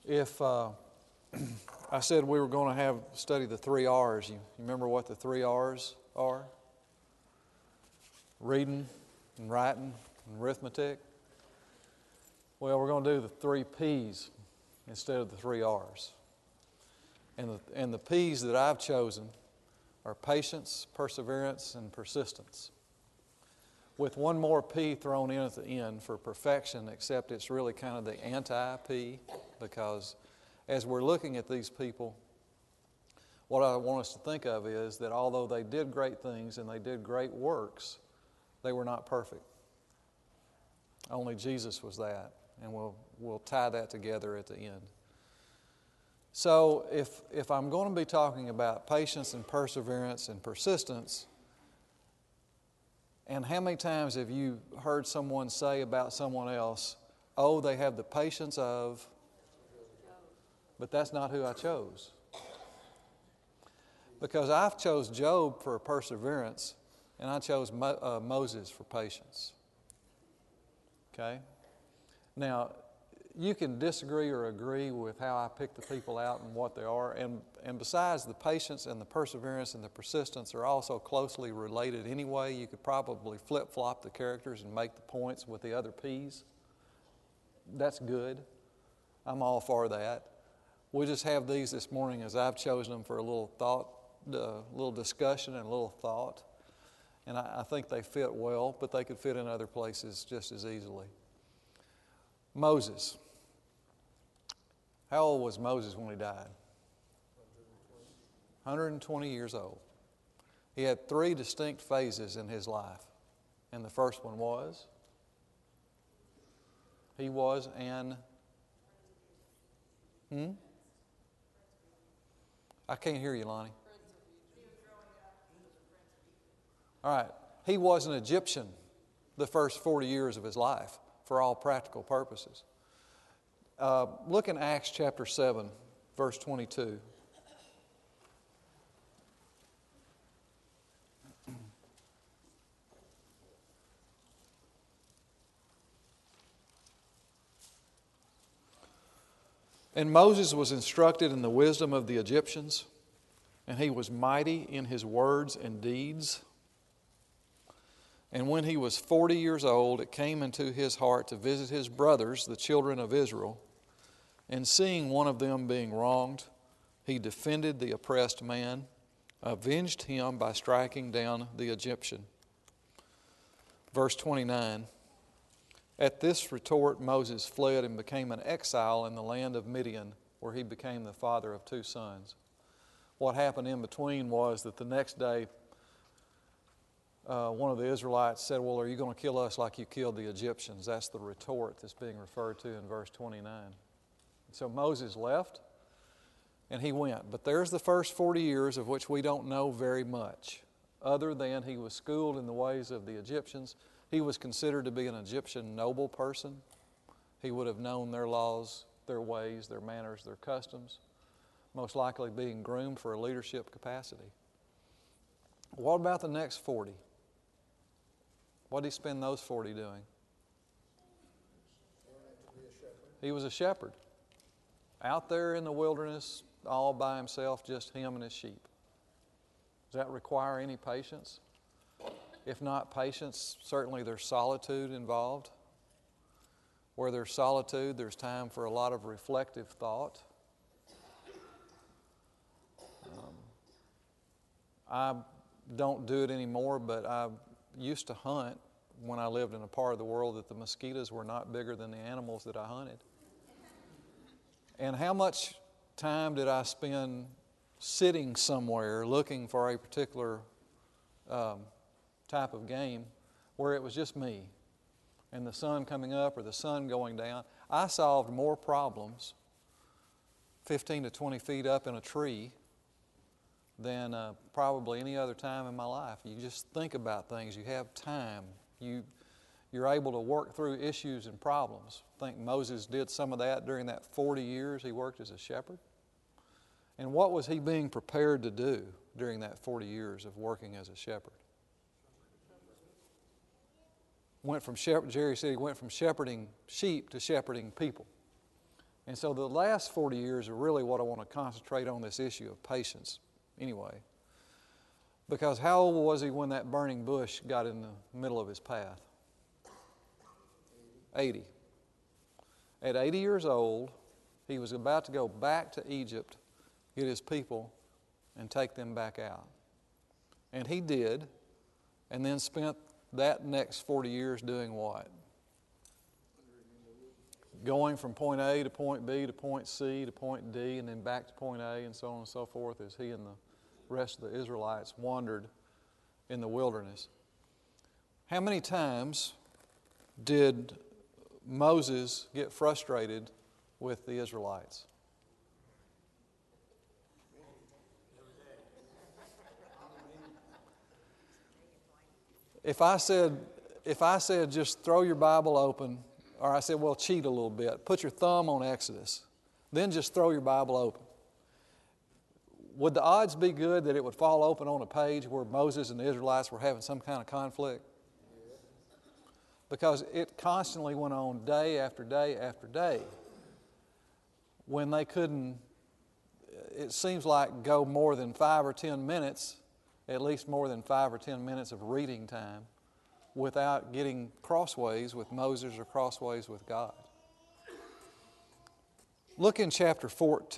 If I said we were going to study the 3 R's, you remember what the 3 R's are? Reading and writing and arithmetic. Well, we're going to do the 3 P's instead of the 3 R's. And the P's that I've chosen are patience, perseverance, and persistence. With one more P thrown in at the end for perfection, except it's really kind of the anti-P, because as we're looking at these people, what I want us to think of is that although they did great things and they did great works, they were not perfect. Only Jesus was that, and we'll tie that together at the end. So if I'm going to be talking about patience and perseverance and persistence, and how many times have you heard someone say about someone else, oh, they have the patience of, but that's not who I chose. Because I've chose Job for perseverance, and I chose Moses for patience. Okay? Now, you can disagree or agree with how I pick the people out and what they are. And besides, the patience and the perseverance and the persistence are also closely related anyway. You could probably flip-flop the characters and make the points with the other P's. That's good. I'm all for that. We'll just have these this morning as I've chosen them for a little thought, a little discussion and a little thought. And I think they fit well, but they could fit in other places just as easily. Moses. How old was Moses when he died? 120 years old. He had 3 distinct phases in his life. And the first one was? He was an... I can't hear you, Lonnie. All right. He was an Egyptian the first 40 years of his life for all practical purposes. Look in Acts chapter 7, verse 22. And Moses was instructed in the wisdom of the Egyptians, and he was mighty in his words and deeds. And when he was 40 years old, it came into his heart to visit his brothers, the children of Israel. And seeing one of them being wronged, he defended the oppressed man, avenged him by striking down the Egyptian. Verse 29. At this retort, Moses fled and became an exile in the land of Midian, where he became the father of 2 sons. What happened in between was that the next day, one of the Israelites said, well, are you going to kill us like you killed the Egyptians? That's the retort that's being referred to in verse 29. So Moses left, and he went. But there's the first 40 years of which we don't know very much, other than he was schooled in the ways of the Egyptians. He was considered to be an Egyptian noble person. He would have known their laws, their ways, their manners, their customs, most likely being groomed for a leadership capacity. What about the next 40? What did he spend those 40 doing? He was a shepherd. Out there in the wilderness, all by himself, just him and his sheep. Does that require any patience? If not patience, certainly there's solitude involved. Where there's solitude, there's time for a lot of reflective thought. I don't do it anymore, but I used to hunt when I lived in a part of the world that the mosquitoes were not bigger than the animals that I hunted. And how much time did I spend sitting somewhere looking for a particular type of game where it was just me and the sun coming up or the sun going down? I solved more problems 15 to 20 feet up in a tree than probably any other time in my life. You just think about things. You have time. You're able to work through issues and problems. I think Moses did some of that during that 40 years he worked as a shepherd. And what was he being prepared to do during that 40 years of working as a shepherd? Jerry said he went from shepherding sheep to shepherding people. And so the last 40 years are really what I want to concentrate on, this issue of patience anyway. Because how old was he when that burning bush got in the middle of his path? 80. At 80 years old, he was about to go back to Egypt, get his people, and take them back out. And he did, and then spent that next 40 years doing what? Going from point A to point B to point C to point D and then back to point A and so on and so forth as he and the rest of the Israelites wandered in the wilderness. How many times did Moses get frustrated with the Israelites? If I said just throw your Bible open, or I said, well, cheat a little bit, put your thumb on Exodus, then just throw your Bible open, would the odds be good that it would fall open on a page where Moses and the Israelites were having some kind of conflict? Because it constantly went on day after day after day when they couldn't, it seems like, go more than 5 or 10 minutes, at least more than 5 or 10 minutes of reading time without getting crossways with Moses or crossways with God. Look in chapter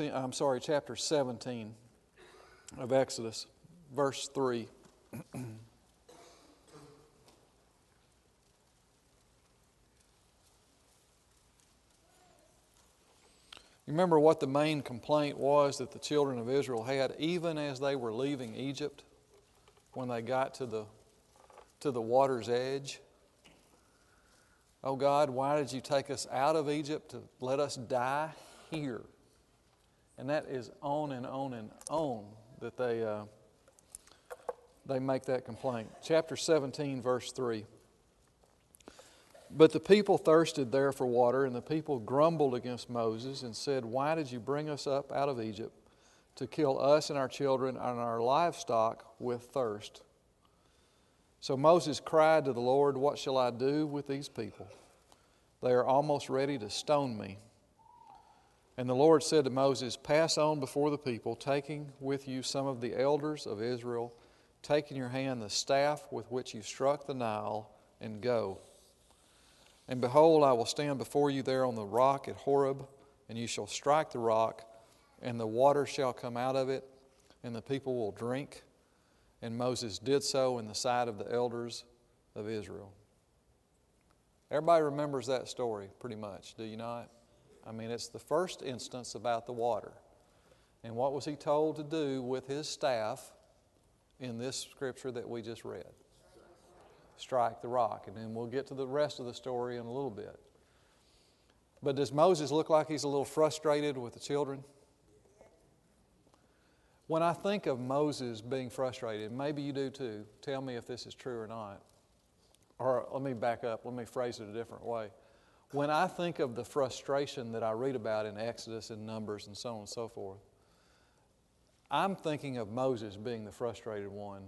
17 of Exodus, verse 3. You remember what the main complaint was that the children of Israel had even as they were leaving Egypt when they got to the water's edge? Oh God, why did you take us out of Egypt to let us die here? And that is on and on and on that they make that complaint. Chapter 17, verse 3. But the people thirsted there for water, and the people grumbled against Moses and said, why did you bring us up out of Egypt to kill us and our children and our livestock with thirst? So Moses cried to the Lord, what shall I do with these people? They are almost ready to stone me. And the Lord said to Moses, pass on before the people, taking with you some of the elders of Israel, take in your hand the staff with which you struck the Nile, and go. And behold, I will stand before you there on the rock at Horeb, and you shall strike the rock, and the water shall come out of it, and the people will drink. And Moses did so in the sight of the elders of Israel. Everybody remembers that story pretty much, do you not? I mean, it's the first instance about the water. And what was he told to do with his staff in this scripture that we just read? Strike the rock. And then we'll get to the rest of the story in a little bit. But does Moses look like he's a little frustrated with the children? When I think of Moses being frustrated, maybe you do too, tell me if this is true or not. Or let me back up, let me phrase it a different way. When I think of the frustration that I read about in Exodus and Numbers and so on and so forth, I'm thinking of Moses being the frustrated one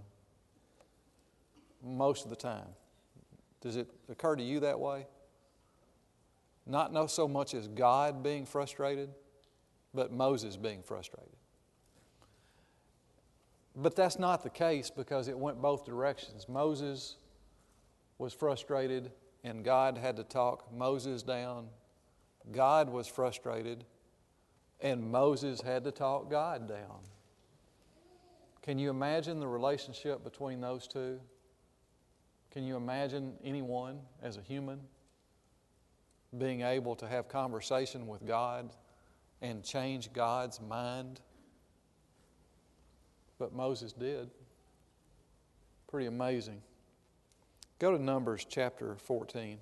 most of the time. Does it occur to you that way? Not so much as God being frustrated, but Moses being frustrated. But that's not the case because it went both directions. Moses was frustrated and God had to talk Moses down. God was frustrated and Moses had to talk God down. Can you imagine the relationship between those two? Can you imagine anyone as a human being able to have conversation with God and change God's mind? But Moses did. Pretty amazing. Go to Numbers chapter 14.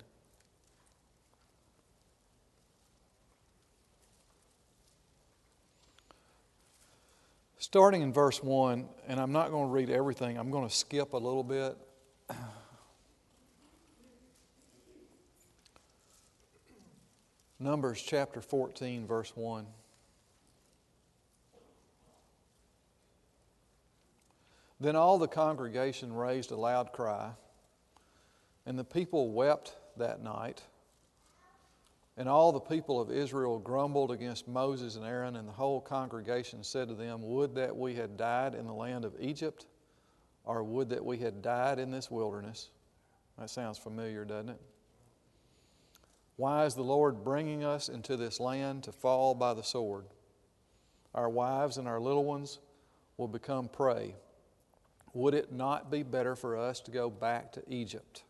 Starting in verse 1, and I'm not going to read everything, I'm going to skip a little bit. Numbers chapter 14, verse 1. Then all the congregation raised a loud cry, and the people wept that night And all the people of Israel grumbled against Moses and Aaron, and the whole congregation said to them, Would that we had died in the land of Egypt, or would that we had died in this wilderness. That sounds familiar, doesn't it? Why is the Lord bringing us into this land to fall by the sword? Our wives and our little ones will become prey. Would it not be better for us to go back to Egypt?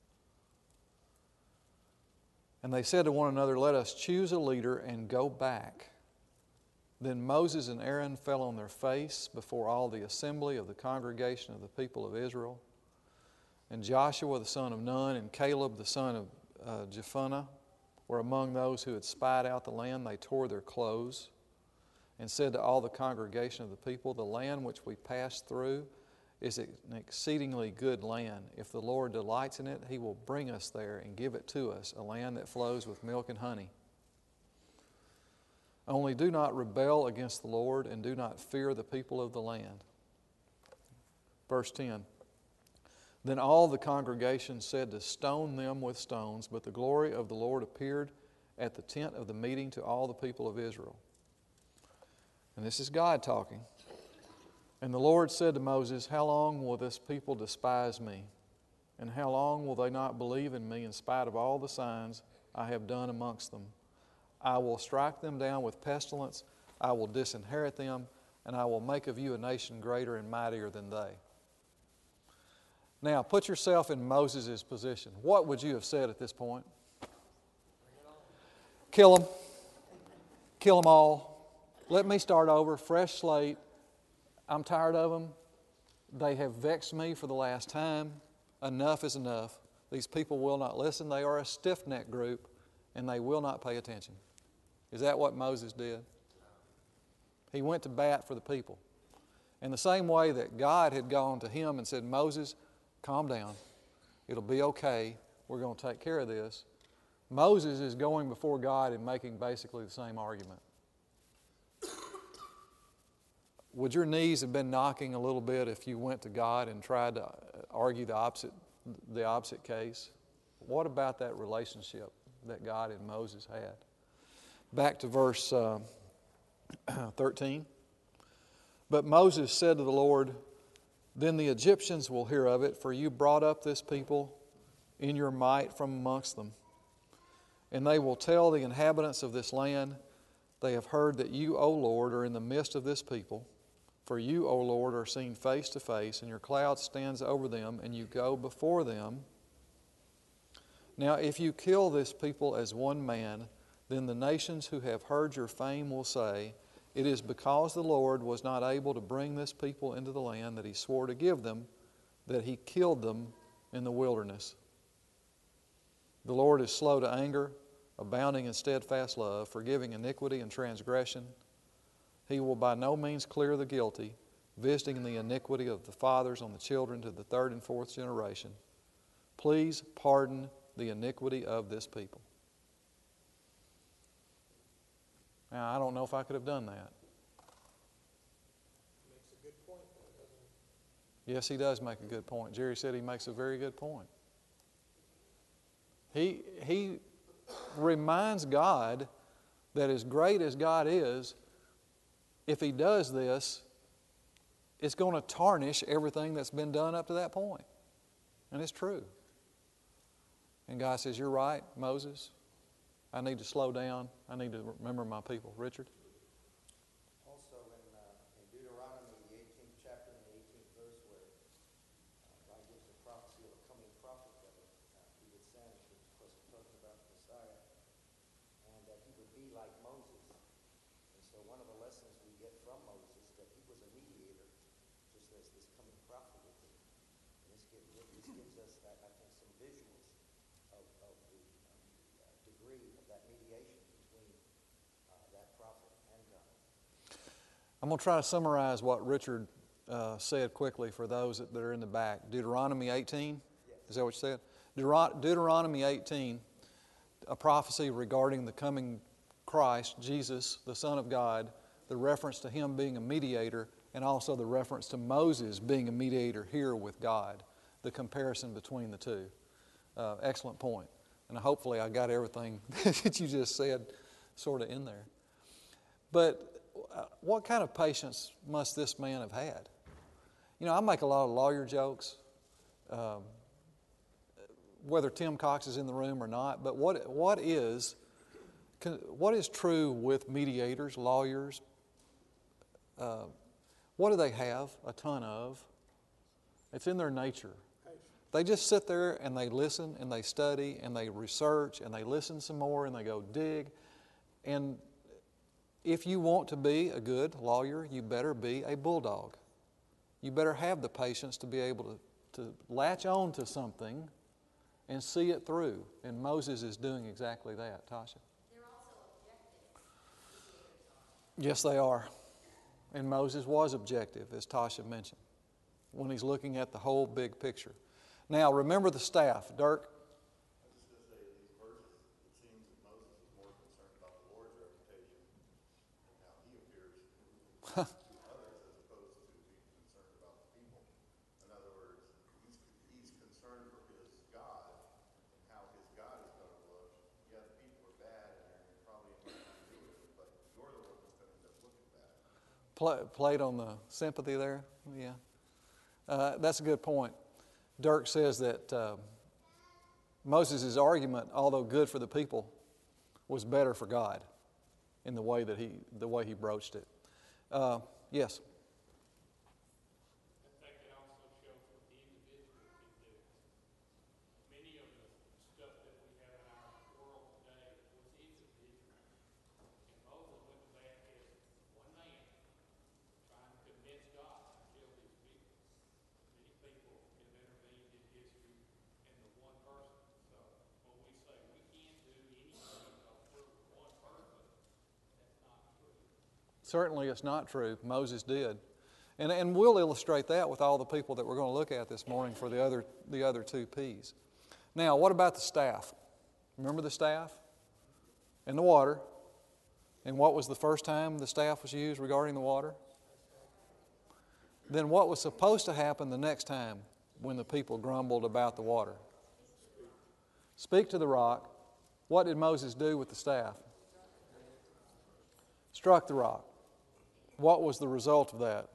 And they said to one another, Let us choose a leader and go back. Then Moses and Aaron fell on their face before all the assembly of the congregation of the people of Israel. And Joshua the son of Nun and Caleb the son of Jephunneh were among those who had spied out the land. They tore their clothes and said to all the congregation of the people, The land which we passed through is an exceedingly good land. If the Lord delights in it, He will bring us there and give it to us, a land that flows with milk and honey. Only do not rebel against the Lord, and do not fear the people of the land. Verse 10. Then all the congregation said to stone them with stones, but the glory of the Lord appeared at the tent of the meeting to all the people of Israel. And this is God talking. And the Lord said to Moses, How long will this people despise me? And how long will they not believe in me in spite of all the signs I have done amongst them? I will strike them down with pestilence, I will disinherit them, and I will make of you a nation greater and mightier than they. Now, put yourself in Moses' position. What would you have said at this point? Kill them. Kill them all. Let me start over, fresh slate. I'm tired of them. They have vexed me for the last time. Enough is enough. These people will not listen. They are a stiff-necked group, and they will not pay attention. Is that what Moses did? He went to bat for the people. In the same way that God had gone to him and said, Moses, calm down. It'll be okay. We're going to take care of this. Moses is going before God and making basically the same argument. Would your knees have been knocking a little bit if you went to God and tried to argue the opposite case? What about that relationship that God and Moses had? Back to verse 13. But Moses said to the Lord, Then the Egyptians will hear of it, for you brought up this people in your might from amongst them. And they will tell the inhabitants of this land, They have heard that you, O Lord, are in the midst of this people. For you, O Lord, are seen face to face, and your cloud stands over them, and you go before them. Now, if you kill this people as one man, then the nations who have heard your fame will say, It is because the Lord was not able to bring this people into the land that He swore to give them, that He killed them in the wilderness. The Lord is slow to anger, abounding in steadfast love, forgiving iniquity and transgression. He will by no means clear the guilty, visiting the iniquity of the fathers on the children to the third and fourth generation. Please pardon the iniquity of this people. Now, I don't know if I could have done that. Makes a good point, though, doesn't he? Yes, he does make a good point. Jerry said he makes a very good point. He reminds God that as great as God is, if He does this, it's going to tarnish everything that's been done up to that point. And it's true. And God says, You're right, Moses. I need to slow down. I need to remember my people. Richard? Also in Deuteronomy, the 18th chapter and the 18th verse, where God gives the prophecy of a coming prophet that He would send, which of course is talking about the Messiah, and that he would be like Moses. And so one of the lessons we get from Moses is that he was a mediator, just as this coming prophet would be. And this gives us, I think, some visuals of the degree of that mediation between that prophet and God. I'm going to try to summarize what Richard said quickly for those that are in the back. Deuteronomy 18, is that what you said? Deuteronomy 18, a prophecy regarding the coming Christ, Jesus, the Son of God, the reference to Him being a mediator, and also the reference to Moses being a mediator here with God, the comparison between the two. Excellent point. And hopefully I got everything that you just said sort of in there. But what kind of patience must this man have had? You know, I make a lot of lawyer jokes, whether Tim Cox is in the room or not, but what is true with mediators, lawyers? What do they have a ton of? It's in their nature. They just sit there and they listen and they study and they research and they listen some more and they go dig. And if you want to be a good lawyer, you better be a bulldog. You better have the patience to be able to latch on to something and see it through. And Moses is doing exactly that. Tasha? They're also objective. Yes, they are. And Moses was objective, as Tasha mentioned, when he's looking at the whole big picture. Now, remember the staff. Dirk? I was just going to say, in these verses, it seems that Moses was more concerned about the Lord's reputation and how he appears to others as opposed to being concerned about the people. In other words, he's concerned for his God and how his God is going to look. Yeah, the people are bad and they're probably not going to do it, but you're the one that's going to end up looking bad. Played on the sympathy there? Yeah. That's a good point. Dirk says that Moses' argument, although good for the people, was better for God in the way he broached it. Yes. I think it also shows what the individual can do. Many of the stuff that we have in our world today was individual. And Moses went back as one man trying to convince God to kill his people. Many people have intervened in history in the one person. So when we say we can't do anything because we're one person, that's not true. Certainly it's not true. Moses did. And we'll illustrate that with all the people that we're going to look at this morning for the other two P's. Now, what about the staff? Remember the staff? And the water. And what was the first time the staff was used regarding the water? Then what was supposed to happen the next time when the people grumbled about the water? Speak to the rock. What did Moses do with the staff? Struck the rock. What was the result of that?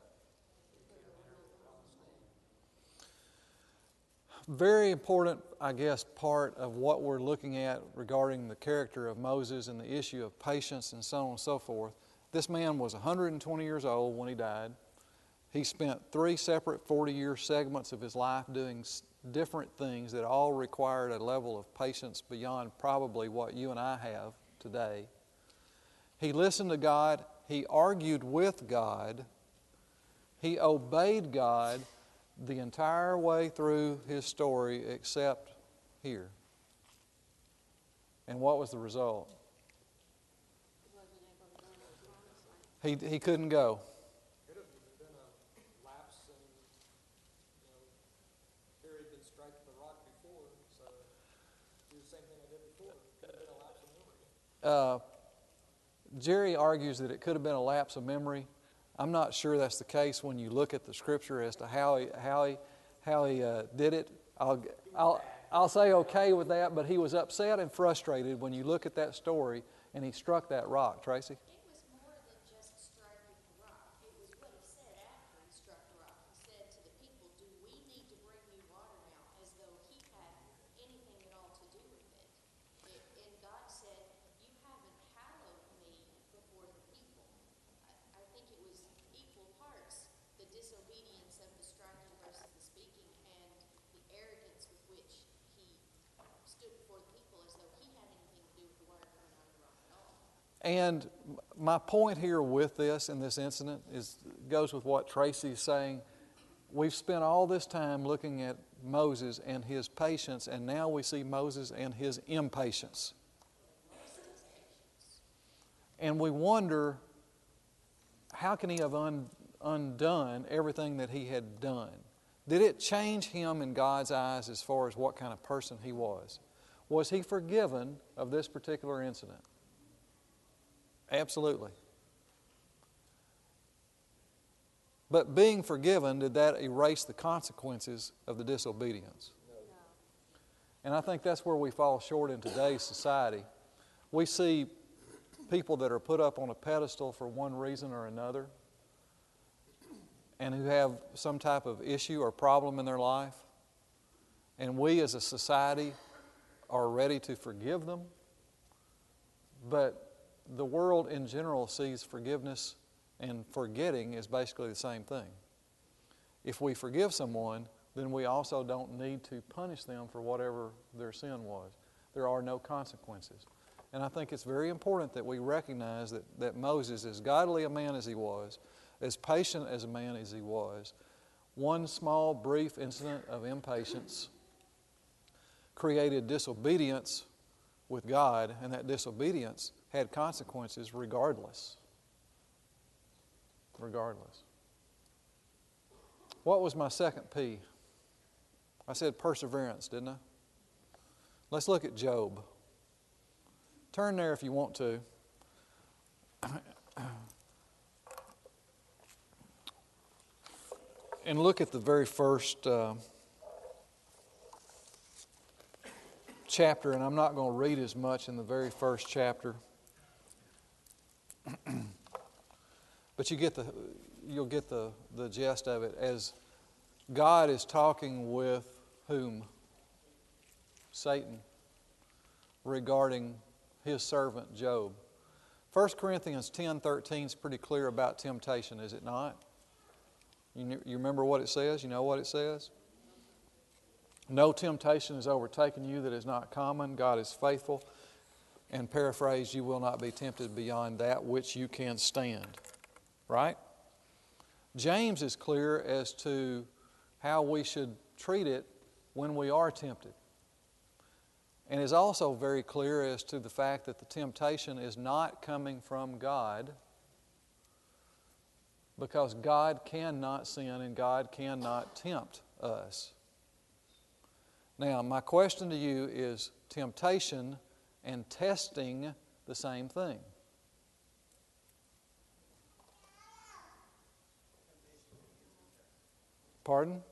Very important, I guess, part of what we're looking at regarding the character of Moses and the issue of patience and so on and so forth. This man was 120 years old when he died. He spent 3 separate 40-year segments of his life doing different things that all required a level of patience beyond probably what you and I have today. He listened to God. He argued with God. He obeyed God the entire way through his story except here. And what was the result? He couldn't go. Could have been a lapse in, here he'd been striking the rock before, so do the same thing I did before. Could have been a lapse of memory. Jerry argues that it could have been a lapse of memory. I'm not sure that's the case when you look at the Scripture as to how he did it. I'll say okay with that, but he was upset and frustrated when you look at that story and he struck that rock. Tracy? It was more than just striking the rock. It was what he said after he struck the rock. He said to the people, "Do we need to bring you water now?" As though he had anything at all to do with it. And God said, "You haven't hallowed me before the people." I think it was equal parts the disobedience of the striking versus the speaking, and the arrogance with which he stood before the people as though he had anything to do with the water coming out of the rock at all. And my point here with this in this incident goes with what Tracy's saying. We've spent all this time looking at Moses and his patience, and now we see Moses and his impatience. And we wonder, how can he have undone everything that he had done? Did it change him in God's eyes as far as what kind of person he was? Was he forgiven of this particular incident? Absolutely. But being forgiven, did that erase the consequences of the disobedience? And I think that's where we fall short in today's society. We see people that are put up on a pedestal for one reason or another and who have some type of issue or problem in their life. And we as a society are ready to forgive them. But the world in general sees forgiveness and forgetting as basically the same thing. If we forgive someone, then we also don't need to punish them for whatever their sin was. There are no consequences. And I think it's very important that we recognize that Moses, as godly a man as he was, as patient as a man as he was, one small brief incident of impatience created disobedience with God, and that disobedience had consequences regardless. Regardless. What was my second P? I said perseverance, didn't I? Let's look at Job. Turn there if you want to. And look at the very first chapter, and I'm not going to read as much in the very first chapter. But you'll get the gist of it as God is talking with whom? Satan, regarding his servant Job. 1 Corinthians 10:13 is pretty clear about temptation, is it not? You remember what it says? You know what it says? No temptation has overtaken you that is not common. God is faithful. And paraphrased, you will not be tempted beyond that which you can stand. Right? James is clear as to how we should treat it when we are tempted. And is also very clear as to the fact that the temptation is not coming from God, because God cannot sin and God cannot tempt us. Now, my question to you is, temptation and testing the same thing? Pardon?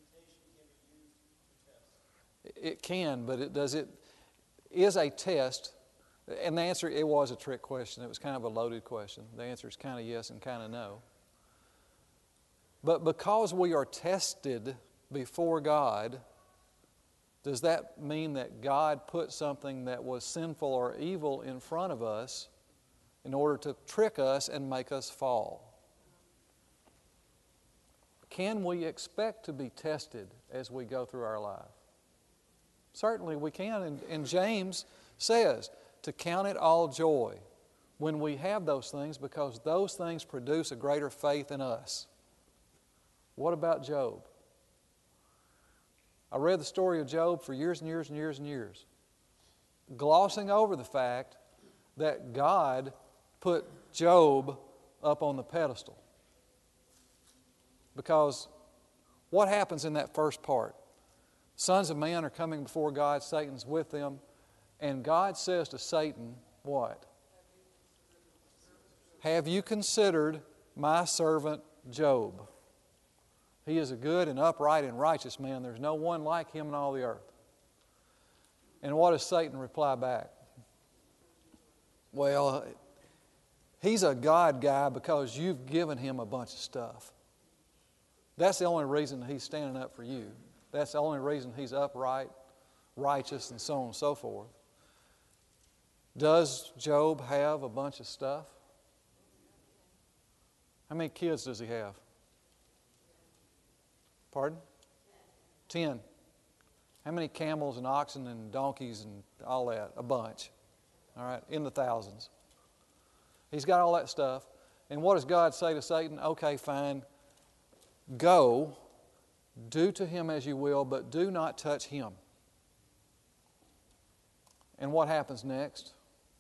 It can, but it is a test. And the answer, it was a trick question. It was kind of a loaded question. The answer is kind of yes and kind of no. But because we are tested before God, does that mean that God put something that was sinful or evil in front of us in order to trick us and make us fall? Can we expect to be tested as we go through our life? Certainly we can. And James says to count it all joy when we have those things, because those things produce a greater faith in us. What about Job? I read the story of Job for years and years and years and years, glossing over the fact that God put Job up on the pedestal. Because what happens in that first part? Sons of man are coming before God, Satan's with them, and God says to Satan, what? Have you considered my servant Job? He is a good and upright and righteous man. There's no one like him in all the earth. And what does Satan reply back? Well, he's a God guy because you've given him a bunch of stuff. That's the only reason he's standing up for you. That's the only reason he's upright, righteous, and so on and so forth. Does Job have a bunch of stuff? How many kids does he have? Pardon? 10. How many camels and oxen and donkeys and all that? A bunch. All right, in the thousands. He's got all that stuff. And what does God say to Satan? Okay, fine. Go, do to him as you will, but do not touch him. And what happens next?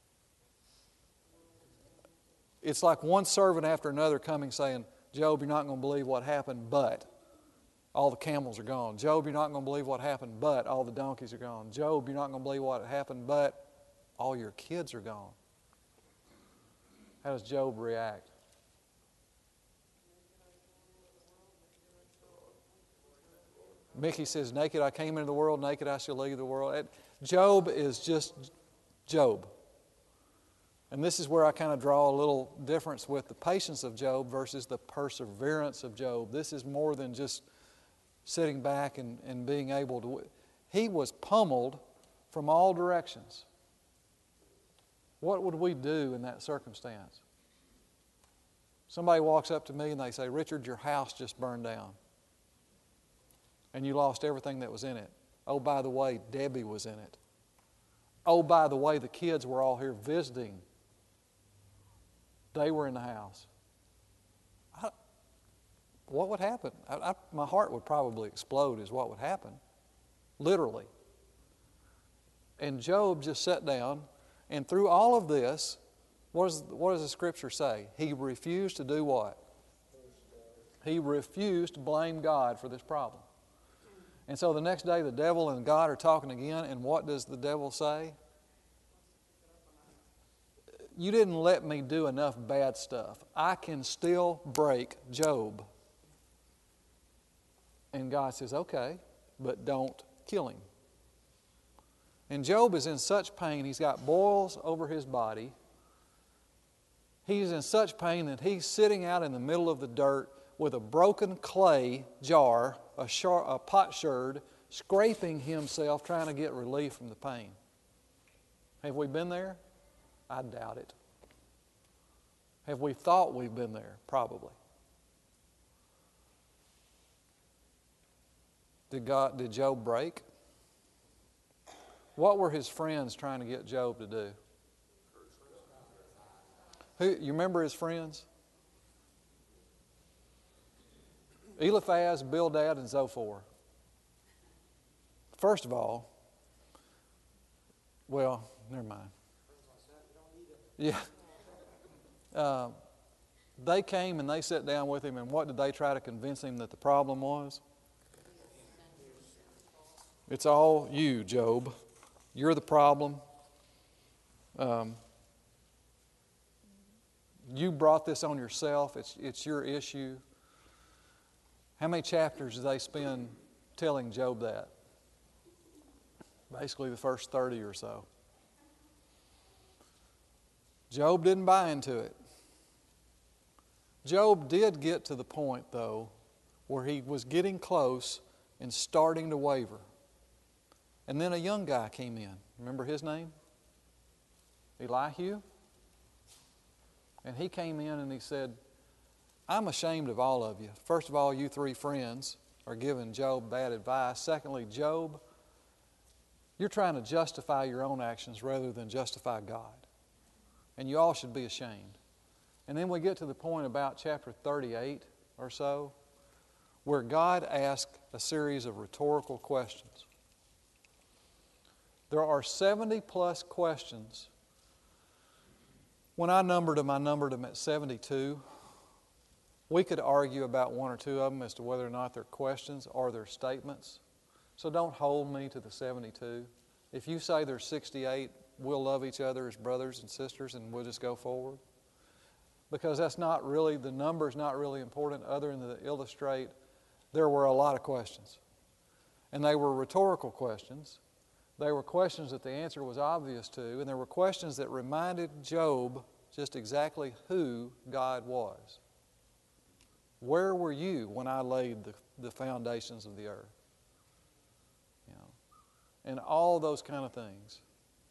It's like one servant after another coming saying, Job, you're not going to believe what happened, but all the camels are gone. Job, you're not going to believe what happened, but all the donkeys are gone. Job, you're not going to believe what happened, but all your kids are gone. How does Job react? Mickey says, naked I came into the world, naked I shall leave the world. Job is just Job. And this is where I kind of draw a little difference with the patience of Job versus the perseverance of Job. This is more than just sitting back and being able to... He was pummeled from all directions. What would we do in that circumstance? Somebody walks up to me and they say, Richard, your house just burned down. And you lost everything that was in it. Oh, by the way, Debbie was in it. Oh, by the way, the kids were all here visiting. They were in the house. What would happen? My heart would probably explode is what would happen. Literally. And Job just sat down, and through all of this, what does the Scripture say? He refused to do what? He refused to blame God for this problem. And so the next day the devil and God are talking again, and what does the devil say? You didn't let me do enough bad stuff. I can still break Job. And God says, okay, but don't kill him. And Job is in such pain, he's got boils over his body. He's in such pain that he's sitting out in the middle of the dirt with a broken clay jar, a potsherd, scraping himself, trying to get relief from the pain. Have we been there? I doubt it. Have we thought we've been there? Probably. Did Job break? What were his friends trying to get Job to do? You remember his friends? Eliphaz, Bildad, and Zophar. First of all, well, never mind. Yeah. They came and they sat down with him, and what did they try to convince him that the problem was? It's all you, Job. You're the problem. You brought this on yourself. It's your issue. How many chapters do they spend telling Job that? Basically the first 30 or so. Job didn't buy into it. Job did get to the point, though, where he was getting close and starting to waver. And then a young guy came in. Remember his name? Elihu. And he came in and he said, I'm ashamed of all of you. First of all, you three friends are giving Job bad advice. Secondly, Job, you're trying to justify your own actions rather than justify God. And you all should be ashamed. And then we get to the point about chapter 38 or so, where God asked a series of rhetorical questions. There are 70 plus questions. When I numbered them at 72. We could argue about one or two of them as to whether or not they're questions or they're statements. So don't hold me to the 72. If you say there's 68, we'll love each other as brothers and sisters and we'll just go forward. Because that's not really, the number's not really important other than to illustrate there were a lot of questions. And they were rhetorical questions. They were questions that the answer was obvious to, and there were questions that reminded Job just exactly who God was. Where were you when I laid the foundations of the earth? You know, and all those kind of things.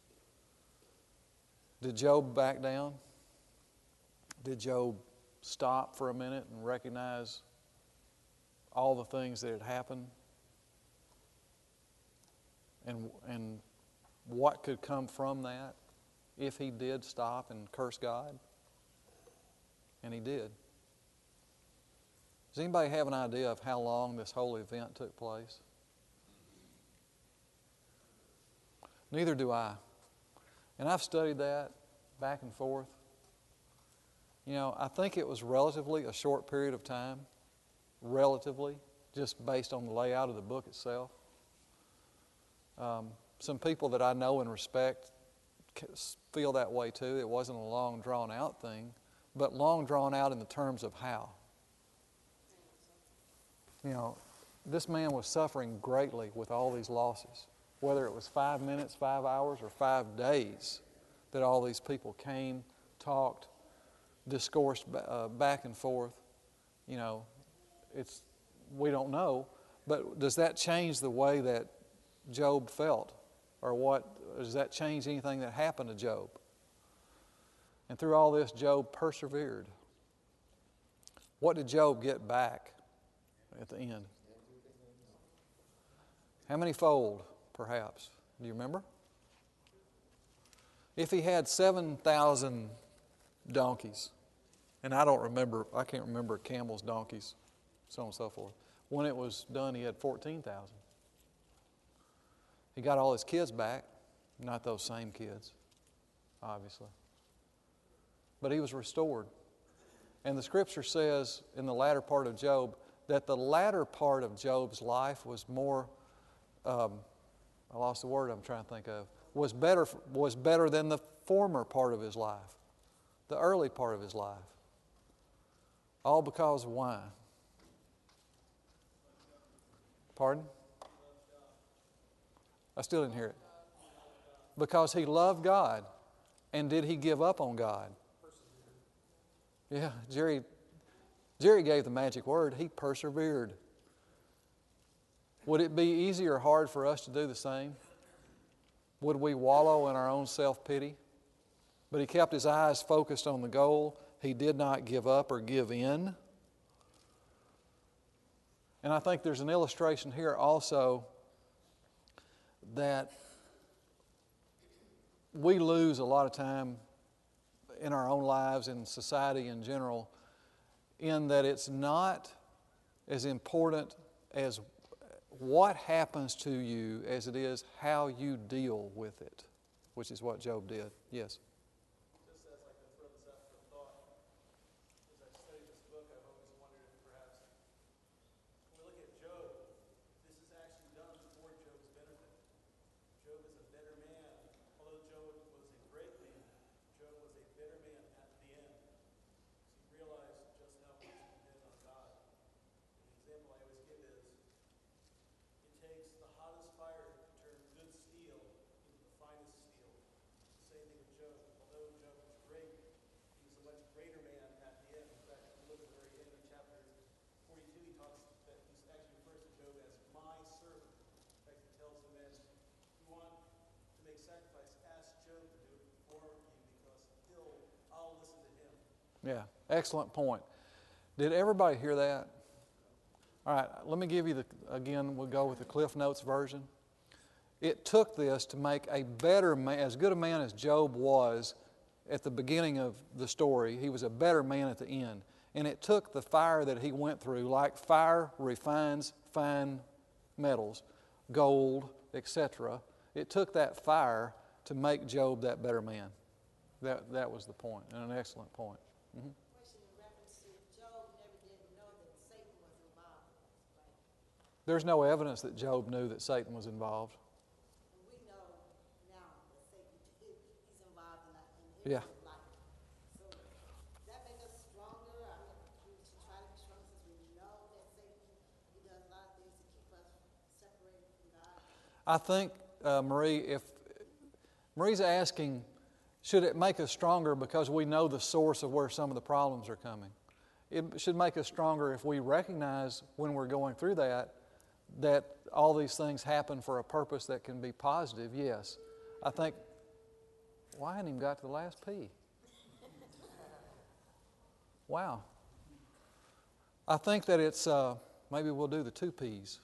Did Job back down? Did Job stop for a minute and recognize all the things that had happened? And what could come from that if he did stop and curse God? And he did. Does anybody have an idea of how long this whole event took place? Neither do I. And I've studied that back and forth. You know, I think it was relatively a short period of time. Relatively, just based on the layout of the book itself. Some people that I know and respect feel that way too. It wasn't a long, drawn-out thing, but long drawn out in the terms of how. You know, this man was suffering greatly with all these losses, whether it was 5 minutes, 5 hours, or 5 days that all these people came, talked, discoursed back and forth. You know, we don't know, but does that change the way that Job felt? Or does that change anything that happened to Job? And through all this, Job persevered. What did Job get back at the end? How many fold, perhaps? Do you remember? If he had 7,000 donkeys, and I can't remember camels, donkeys, so on and so forth. When it was done, he had 14,000. He got all his kids back, not those same kids, obviously. But he was restored. And the Scripture says in the latter part of Job that the latter part of Job's life was more, I lost the word I'm trying to think of, was better than the former part of his life, the early part of his life. All because of why? Pardon? I still didn't hear it. Because he loved God. And did he give up on God? Yeah, Jerry gave the magic word. He persevered. Would it be easy or hard for us to do the same? Would we wallow in our own self-pity? But he kept his eyes focused on the goal. He did not give up or give in. And I think there's an illustration here also that we lose a lot of time in our own lives, in society in general, in that it's not as important as what happens to you as it is how you deal with it, which is what Job did. Yes? Just as I can throw this out for thought, as I study this book, I've always wondered if perhaps when we look at Job, this is actually done for Job's benefit. Job is a better man. Although Job was a great man, Job was a better man at the end. He realized just how much he depended on God. And the example I always give is, it takes the hottest fire to turn good steel into the finest steel. The same thing with Job. Although Job was great, he was a much greater man at the end. In fact, if you look at the very end of chapter 42, he talks that he actually refers to Job as my servant. In fact, he tells the men, if you want to make sacrifice, ask Job to do it for you, because I'll listen to him. Yeah, excellent point. Did everybody hear that? All right, let me give you again, we'll go with the Cliff Notes version. It took this to make a better man, as good a man as Job was at the beginning of the story, he was a better man at the end. And it took the fire that he went through, like fire refines fine metals, gold, etc. It took that fire to make Job that better man. That was the point, and an excellent point. Mm-hmm. Question in reference to Job never did know that Satan was involved, right? There's no evidence that Job knew that Satan was involved. And we know now that Satan he's involved in Yeah. his life. So does that make us stronger? I mean, we should try to be strong since we know that Satan, he does a lot of things to keep us separated from God. I think, Marie, if Marie's asking, should it make us stronger because we know the source of where some of the problems are coming? It should make us stronger if we recognize when we're going through that all these things happen for a purpose that can be positive, yes. I think, well, I hadn't even got to the last P. Wow. I think that it's, maybe we'll do the 2 Ps.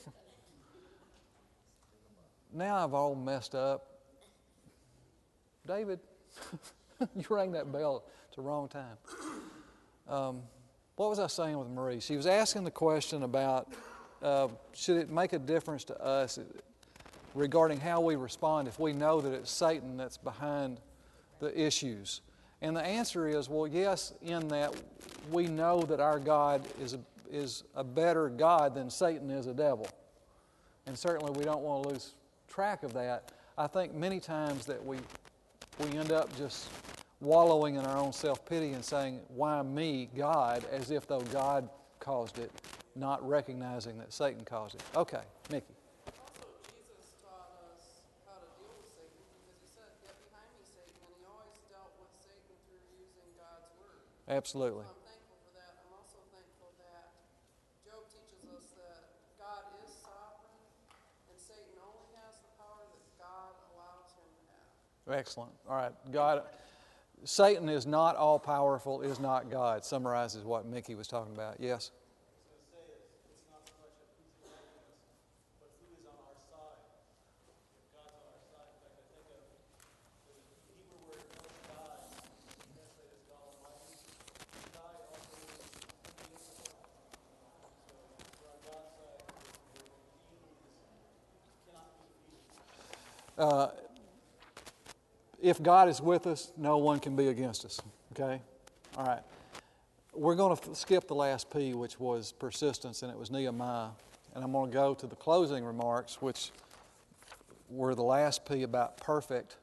Now I've all messed up. David, you rang that bell at the wrong time. What was I saying with Marie? She was asking the question about should it make a difference to us regarding how we respond if we know that it's Satan that's behind the issues. And the answer is, well, yes, in that we know that our God is a better God than Satan is a devil. And certainly we don't want to lose track of that. I think many times that we end up just wallowing in our own self-pity and saying, why me, God, as if though God caused it. not recognizing that Satan caused it. Okay, Mickey. Also, Jesus taught us how to deal with Satan because he said, "Get behind me, Satan," and he always dealt with Satan through using God's word. Absolutely. So I'm thankful for that. I'm also thankful that Job teaches us that God is sovereign and Satan only has the power that God allows him to have. Excellent. All right. Satan is not all powerful, is not God. Summarizes what Mickey was talking about. Yes? I was going to say it's not so much that who's attacking us, but who is on our side. If God's on our side, in fact, I think of the Hebrew word God, translated as God Almighty. God also means invincible. So if we're on God's side, the enemy cannot be defeated. If God is with us, no one can be against us. Okay? All right. We're going to skip the last P, which was persistence, and it was Nehemiah. And I'm going to go to the closing remarks, which were the last P about perfect,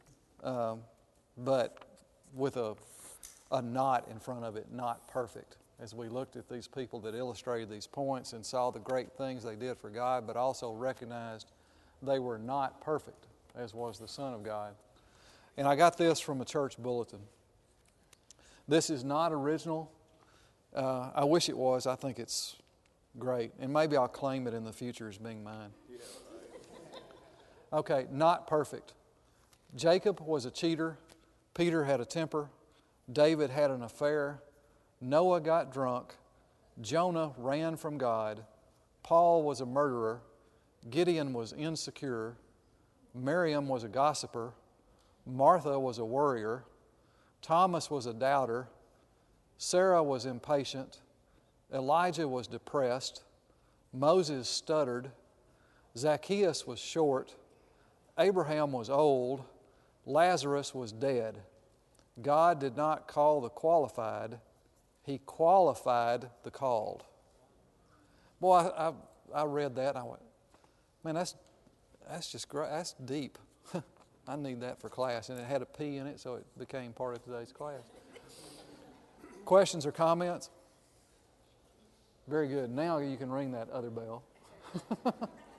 but with a not in front of it, not perfect. As we looked at these people that illustrated these points and saw the great things they did for God, but also recognized they were not perfect, as was the Son of God. And I got this from a church bulletin. This is not original. I wish it was. I think it's great. And maybe I'll claim it in the future as being mine. Okay, not perfect. Jacob was a cheater. Peter had a temper. David had an affair. Noah got drunk. Jonah ran from God. Paul was a murderer. Gideon was insecure. Miriam was a gossiper. Martha was a worrier. Thomas was a doubter. Sarah was impatient. Elijah was depressed. Moses stuttered. Zacchaeus was short. Abraham was old. Lazarus was dead. God did not call the qualified. He qualified the called. Boy, I read that and I went, man, that's just great. That's deep. I need that for class. And it had a P in it, so it became part of today's class. Questions or comments? Very good. Now you can ring that other bell.